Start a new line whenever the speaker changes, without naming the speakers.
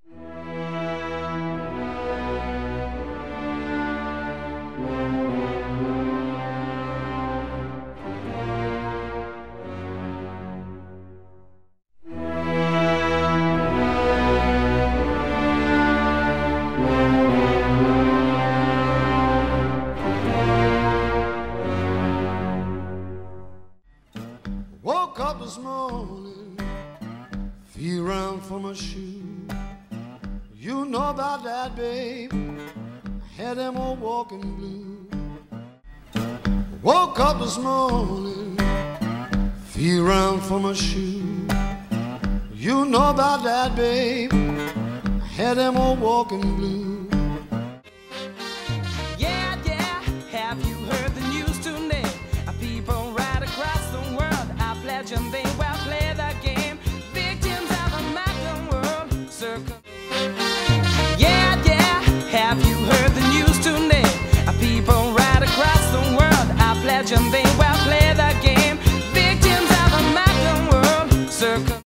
Woke up this morning, feel around for my shoe. You know about that, babe. I had them old walking blue. Woke up this morning, feel around for my shoe. You know about that, babe. I had them old walking blue.
Yeah, yeah, have you heard the news today? People right across the world are pledging they will play the game. Victims of a modern world circle. Yeah, yeah, have you heard the news today? People right across the world are pledging they will play the game. Victims of a modern world circle.